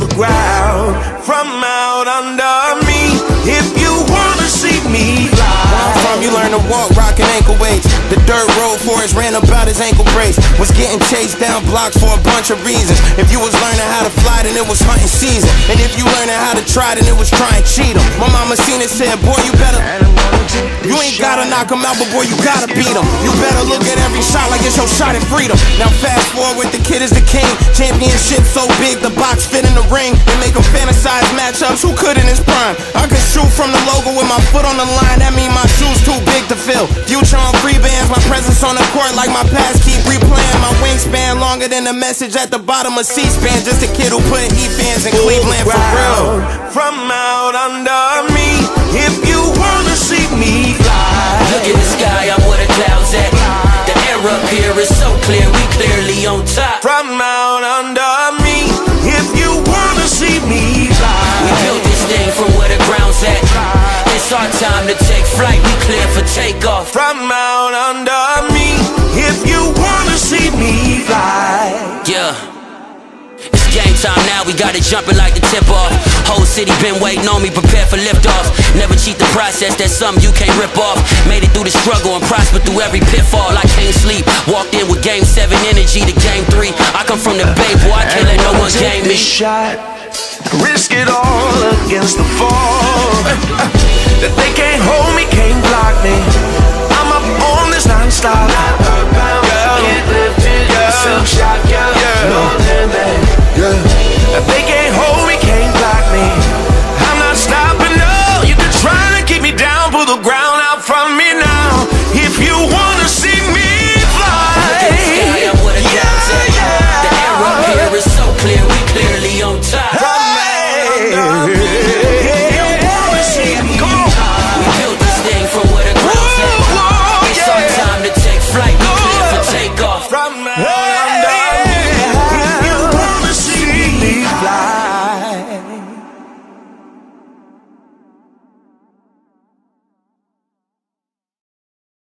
the ground from out under me. If you wanna see me fly. Where I'm from, you learn to walk, rockin' ankle weights. The dirt road Forrest ran about his ankle brace. Was getting chased down blocks for a bunch of reasons. If you was learning how to fly, then it was hunting season. And if you learning how to try, then it was try and cheat 'em. My mama seen it, said, boy, you better. You ain't gotta knock 'em out, but boy, you gotta beat 'em. You better look at every shot like it's your shot at freedom. Now fast forward with the kid is the king. Championship so big, the box fit in the ring. They make 'em fantasize matchups, who could in his prime? I could shoot from the logo with my foot on the line. That mean my shoes too big to fill. Future on free bands, my presence on the court like my past keep replaying. My wingspan longer than the message at the bottom of C-SPAN. Just a kid who put E-fans in Cleveland for real. From out under me, if you wanna see me fly. Look in the sky, I'm where the clouds at. The air up here is so clear, we clearly on top. From out under me, if you wanna see me fly. We built this thing from where the ground's at. It's our time to take flight, we clear for takeoff. From out under me, if you wanna see me fly. Yeah. It's game time now, we got it jumping like the tip-off. Whole city been waiting on me, prepare for liftoff. Never cheat the process, that's something you can't rip off. Made it through the struggle and prosper through every pitfall. I can't sleep, walked in with game 7 energy to game 3. I come from the Bay, boy, I can't let no one game me. Shot, risk it all against the fall. That they can't hold me, can't block me. I'm up on this non-stop. Girl, can't lift it, some shot, girl, more than that.